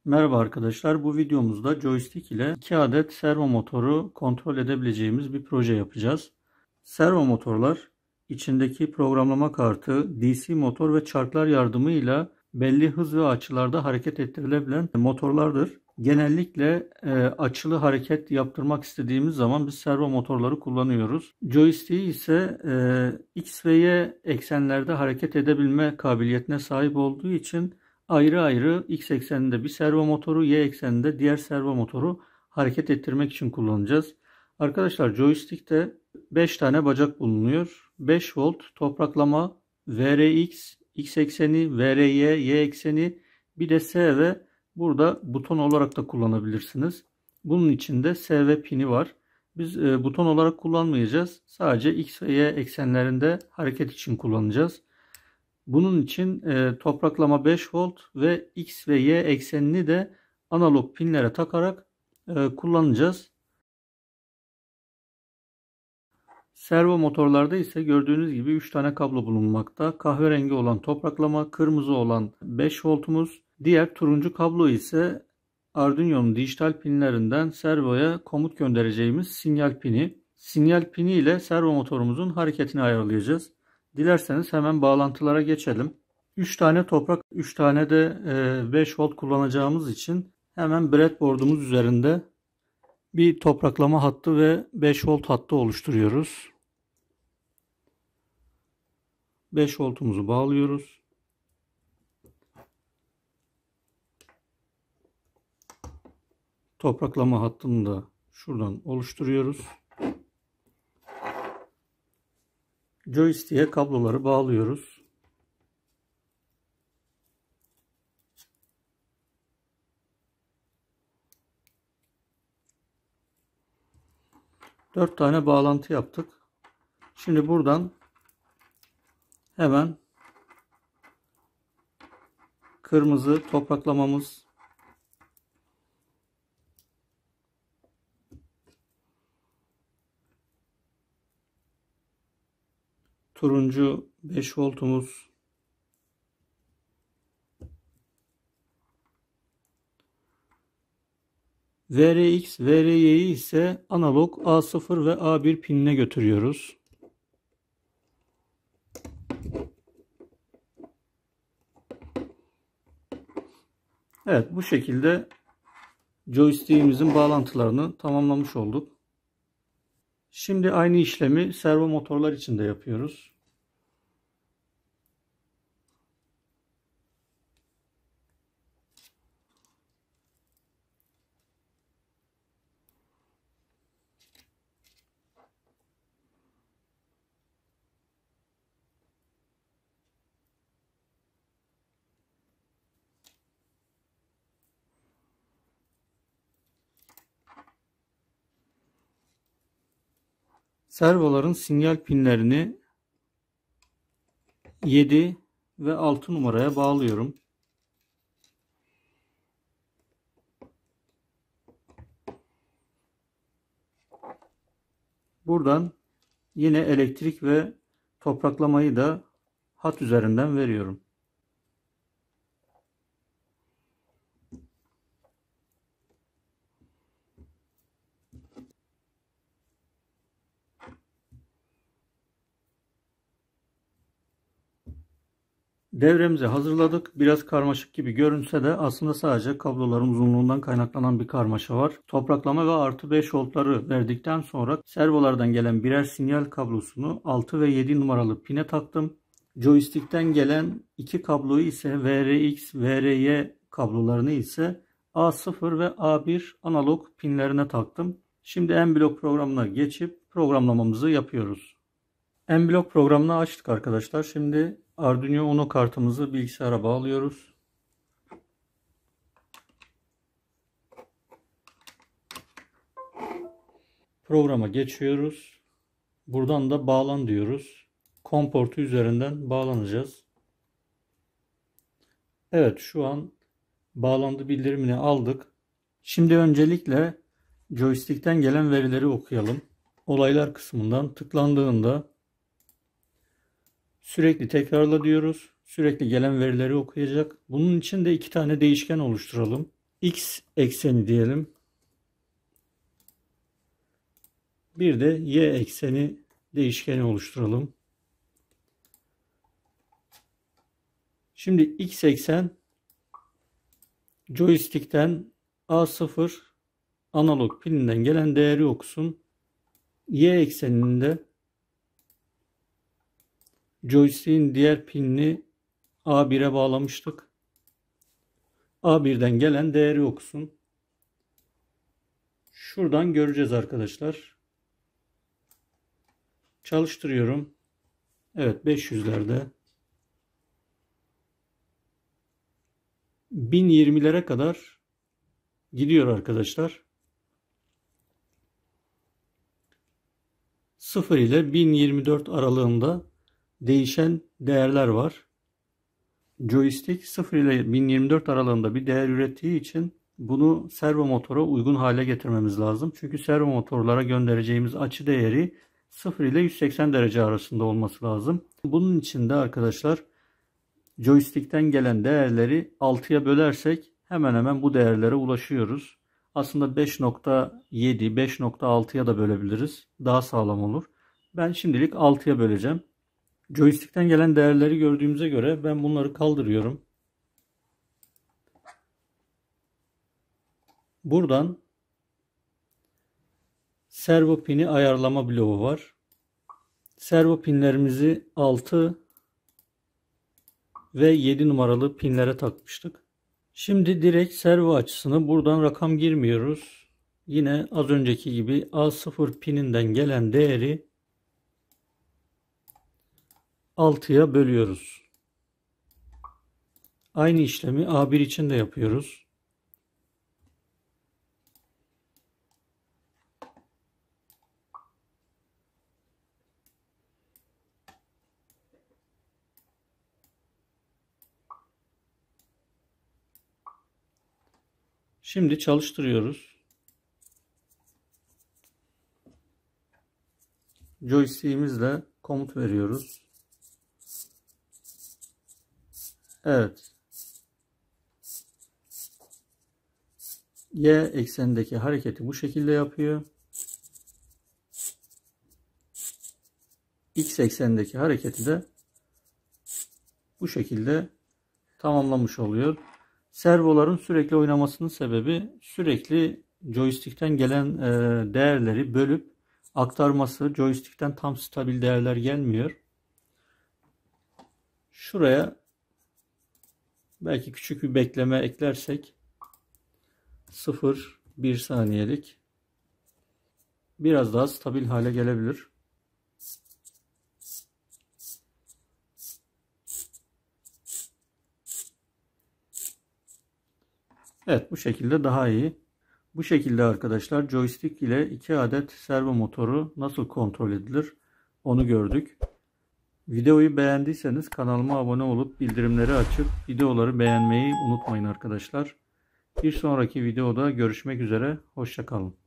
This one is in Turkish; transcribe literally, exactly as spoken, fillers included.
Merhaba arkadaşlar. Bu videomuzda joystick ile iki adet servo motoru kontrol edebileceğimiz bir proje yapacağız. Servo motorlar içindeki programlama kartı, D C motor ve çarklar yardımıyla belli hız ve açılarda hareket ettirilebilen motorlardır. Genellikle e, açılı hareket yaptırmak istediğimiz zaman biz servo motorları kullanıyoruz. Joystick ise e, X ve Y eksenlerde hareket edebilme kabiliyetine sahip olduğu için ayrı ayrı X ekseninde bir servo motoru, Y ekseninde diğer servo motoru hareket ettirmek için kullanacağız. Arkadaşlar joystick'te beş tane bacak bulunuyor. beş volt topraklama, V R X, X ekseni, V R Y, Y ekseni, bir de S V burada buton olarak da kullanabilirsiniz. Bunun içinde S V pini var. Biz e, buton olarak kullanmayacağız. Sadece X ve Y eksenlerinde hareket için kullanacağız. Bunun için e, topraklama beş volt ve X ve Y eksenini de analog pinlere takarak e, kullanacağız. Servo motorlarda ise gördüğünüz gibi üç tane kablo bulunmakta. Kahverengi olan topraklama, kırmızı olan beş voltumuz. Diğer turuncu kablo ise Arduino'nun dijital pinlerinden servoya komut göndereceğimiz sinyal pini. Sinyal pini ile servo motorumuzun hareketini ayarlayacağız. Dilerseniz hemen bağlantılara geçelim. üç tane toprak, üç tane de beş volt kullanacağımız için hemen breadboard'umuz üzerinde bir topraklama hattı ve beş volt hattı oluşturuyoruz. beş voltumuzu bağlıyoruz. Topraklama hattını da şuradan oluşturuyoruz. Joystick'e kabloları bağlıyoruz. dört tane bağlantı yaptık. Şimdi buradan hemen kırmızı topraklamamız, turuncu beş voltumuz, V R X, V R Y'yi ise analog A sıfır ve A bir pinine götürüyoruz. Evet, bu şekilde joystick'imizin bağlantılarını tamamlamış olduk. Şimdi aynı işlemi servo motorlar için de yapıyoruz. Servoların sinyal pinlerini yedi ve altı numaraya bağlıyorum. Buradan yine elektrik ve topraklamayı da hat üzerinden veriyorum. Devremizi hazırladık. Biraz karmaşık gibi görünse de aslında sadece kabloların uzunluğundan kaynaklanan bir karmaşa var. Topraklama ve artı beş voltları verdikten sonra servolardan gelen birer sinyal kablosunu altı ve yedi numaralı pine taktım. Joystick'ten gelen iki kabloyu ise V R X, V R Y kablolarını ise A sıfır ve A bir analog pinlerine taktım. Şimdi M-Block programına geçip programlamamızı yapıyoruz. M-Block programını açtık arkadaşlar. Şimdi Arduino Uno kartımızı bilgisayara bağlıyoruz. Programa geçiyoruz. Buradan da bağlan diyoruz. COM portu üzerinden bağlanacağız. Evet, şu an bağlandı bildirimini aldık. Şimdi öncelikle joystick'ten gelen verileri okuyalım. Olaylar kısmından tıklandığında sürekli tekrarla diyoruz. Sürekli gelen verileri okuyacak. Bunun için de iki tane değişken oluşturalım. X ekseni diyelim. Bir de Y ekseni değişkeni oluşturalım. Şimdi X eksen joystick'ten A sıfır analog pininden gelen değeri okusun. Y ekseninde joystick'in diğer pinini A bire bağlamıştık. A birden gelen değeri okusun. Şuradan göreceğiz arkadaşlar. Çalıştırıyorum. Evet, beş yüzlerde. bin yirmilere kadar gidiyor arkadaşlar. sıfır ile bin yirmi dört aralığında değişen değerler var. Joystick sıfır ile bin yirmi dört aralığında bir değer ürettiği için bunu servo motora uygun hale getirmemiz lazım. Çünkü servo motorlara göndereceğimiz açı değeri sıfır ile yüz seksen derece arasında olması lazım. Bunun için de arkadaşlar joystick'ten gelen değerleri altıya bölersek hemen hemen bu değerlere ulaşıyoruz. Aslında beş nokta yedi, beş nokta altıya da bölebiliriz. Daha sağlam olur. Ben şimdilik altıya böleceğim. Joystick'ten gelen değerleri gördüğümüze göre ben bunları kaldırıyorum. Buradan servo pini ayarlama bloğu var. Servo pinlerimizi altı ve yedi numaralı pinlere takmıştık. Şimdi direkt servo açısını buradan rakam girmiyoruz. Yine az önceki gibi A sıfır pininden gelen değeri altıya bölüyoruz. Aynı işlemi A bir için de yapıyoruz. Şimdi çalıştırıyoruz. Joystick'imizle komut veriyoruz. Evet. Y eksenindeki hareketi bu şekilde yapıyor. X eksenindeki hareketi de bu şekilde tamamlamış oluyor. Servoların sürekli oynamasının sebebi sürekli joystick'ten gelen değerleri bölüp aktarması. Joystick'ten tam stabil değerler gelmiyor. Şuraya belki küçük bir bekleme eklersek sıfır bir saniyelik biraz daha stabil hale gelebilir. Evet, bu şekilde daha iyi. Bu şekilde arkadaşlar joystick ile iki adet servo motoru nasıl kontrol edilir onu gördük. Videoyu beğendiyseniz kanalıma abone olup bildirimleri açıp videoları beğenmeyi unutmayın arkadaşlar. Bir sonraki videoda görüşmek üzere. Hoşça kalın.